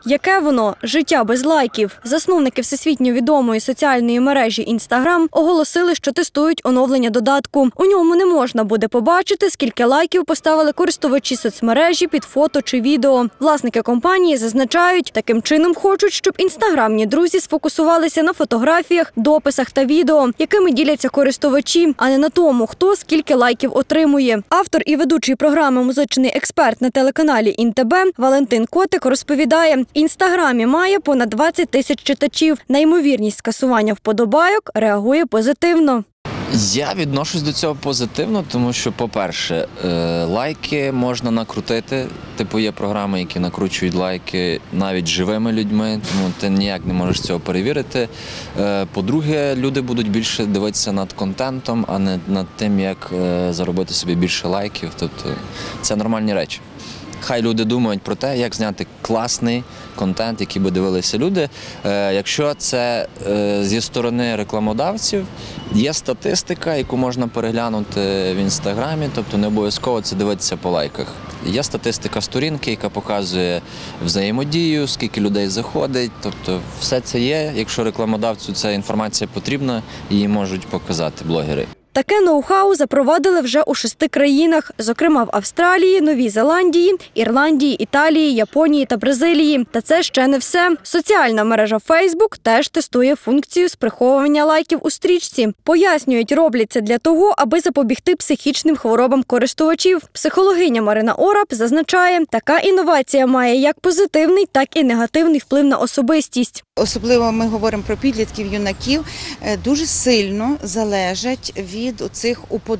Яке воно – життя без лайків? Засновники всесвітньо відомої соціальної мережі Інстаграм оголосили, що тестують оновлення додатку. У ньому не можна буде побачити, скільки лайків поставили користувачі соцмережі під фото чи відео. Власники компанії зазначають, таким чином хочуть, щоб інстаграмні друзі сфокусувалися на фотографіях, дописах та відео, якими діляться користувачі, а не на тому, хто скільки лайків отримує. Автор і ведучий програми «Музичний експерт» на телеканалі ІНТБ Валентин Котик розповідає, в Інстаграмі має понад 20 тисяч читачів. На ймовірність скасування вподобайок реагує позитивно. Я відношусь до цього позитивно, тому що, по-перше, лайки можна накрутити. Типу є програми, які накручують лайки навіть живими людьми, тому ти ніяк не можеш цього перевірити. По-друге, люди будуть більше дивитися над контентом, а не над тим, як заробити собі більше лайків. Тобто це нормальні речі. Хай люди думають про те, як зняти класний контент, який би дивилися люди. Якщо це зі сторони рекламодавців, є статистика, яку можна переглянути в Інстаграмі, тобто не обов'язково це дивитися по лайках. Є статистика сторінки, яка показує взаємодію, скільки людей заходить, тобто все це є. Якщо рекламодавцю ця інформація потрібна, її можуть показати блогери. Таке ноу-хау запровадили вже у 6 країнах, зокрема в Австралії, Новій Зеландії, Ірландії, Італії, Японії та Бразилії. Та це ще не все. Соціальна мережа Facebook теж тестує функцію з приховування лайків у стрічці. Пояснюють, роблять це для того, аби запобігти психічним хворобам користувачів. Психологиня Марина Орап зазначає, така інновація має як позитивний, так і негативний вплив на особистість. Особливо ми говоримо про підлітків, юнаків, дуже сильно залежать від оцих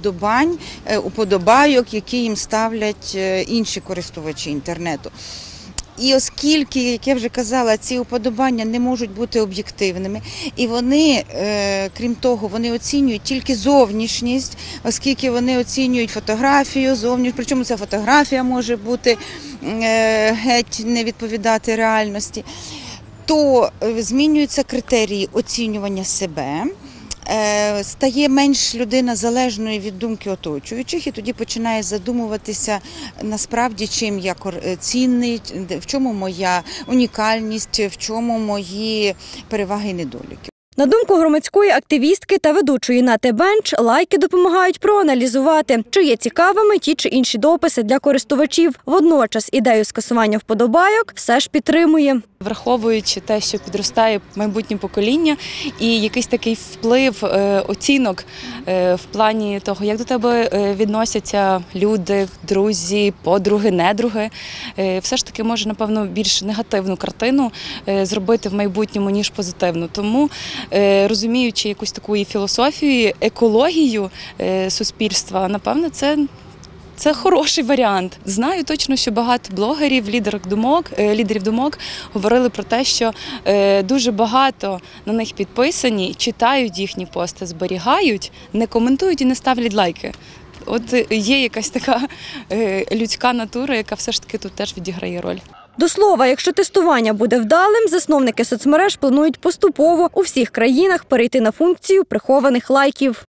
уподобайок, які їм ставлять інші користувачі інтернету. І оскільки, як я вже казала, ці уподобання не можуть бути об'єктивними, і вони, крім того, вони оцінюють тільки зовнішність, оскільки вони оцінюють фотографію, зовнішність, причому ця фотографія може бути геть не відповідати реальності, то змінюються критерії оцінювання себе, стає менш людина залежною від думки оточуючих і тоді починає задумуватися насправді, чим я цінний, в чому моя унікальність, в чому мої переваги і недоліки. На думку громадської активістки та ведучої Нати Бенч, лайки допомагають проаналізувати, чи є цікавими ті чи інші дописи для користувачів. Водночас ідею скасування вподобайок все ж підтримує. Враховуючи те, що підростає майбутнє покоління і якийсь такий вплив оцінок в плані того, як до тебе відносяться люди, друзі, подруги, недруги, все ж таки може, напевно, більш негативну картину зробити в майбутньому, ніж позитивну. Тому, розуміючи якусь таку і філософію, екологію суспільства, напевно, це хороший варіант. Знаю точно, що багато блогерів, лідерів думок говорили про те, що дуже багато на них підписані, читають їхні пости, зберігають, не коментують і не ставлять лайки. От є якась така людська натура, яка все ж таки тут теж відіграє роль. До слова, якщо тестування буде вдалим, засновники соцмереж планують поступово у всіх країнах перейти на функцію прихованих лайків.